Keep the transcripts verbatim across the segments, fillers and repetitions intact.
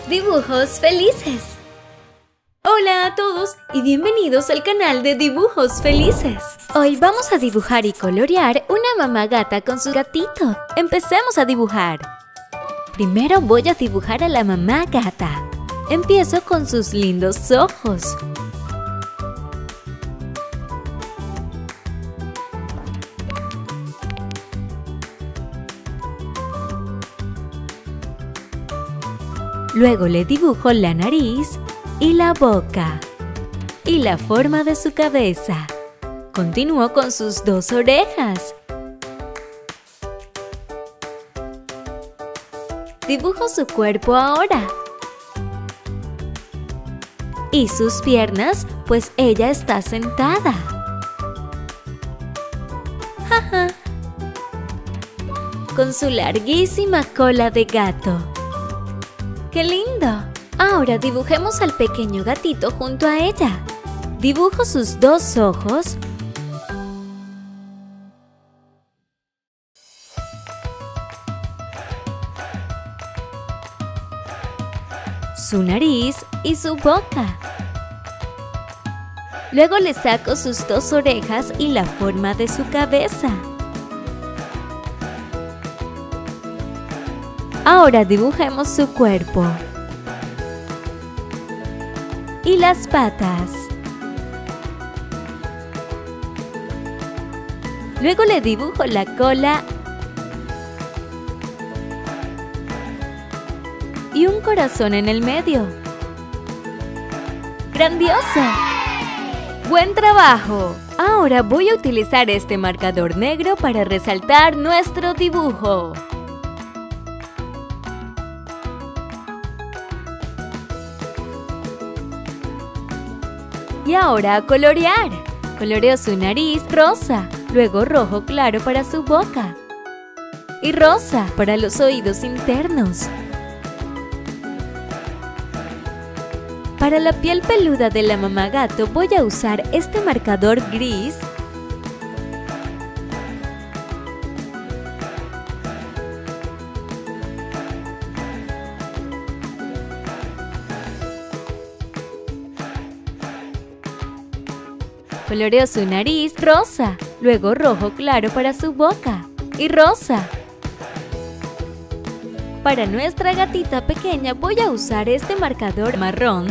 Dibujos felices. Hola a todos y bienvenidos al canal de Dibujos Felices. Hoy vamos a dibujar y colorear una mamá gata con su gatito. Empecemos a dibujar. Primero voy a dibujar a la mamá gata. Empiezo con sus lindos ojos. Luego le dibujo la nariz y la boca y la forma de su cabeza. Continúo con sus dos orejas. Dibujo su cuerpo ahora. Y sus piernas, pues ella está sentada. ¡Jaja! Con su larguísima cola de gato. ¡Qué lindo! Ahora dibujemos al pequeño gatito junto a ella. Dibujo sus dos ojos. Su nariz y su boca. Luego le saco sus dos orejas y la forma de su cabeza. Ahora dibujemos su cuerpo y las patas. Luego le dibujo la cola y un corazón en el medio. ¡Grandioso! ¡Buen trabajo! Ahora voy a utilizar este marcador negro para resaltar nuestro dibujo. Y ahora a colorear. Coloreo su nariz rosa, luego rojo claro para su boca y rosa para los oídos internos. Para la piel peluda de la mamá gato voy a usar este marcador gris Coloreo su nariz rosa, luego rojo claro para su boca y rosa. Para nuestra gatita pequeña voy a usar este marcador marrón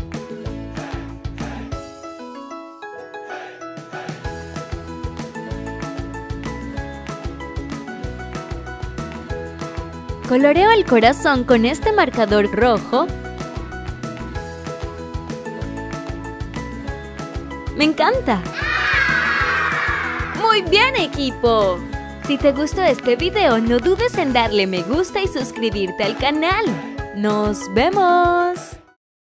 Coloreo el corazón con este marcador rojo. ¡Me encanta! ¡Muy bien, equipo! Si te gustó este video, no dudes en darle me gusta y suscribirte al canal. ¡Nos vemos!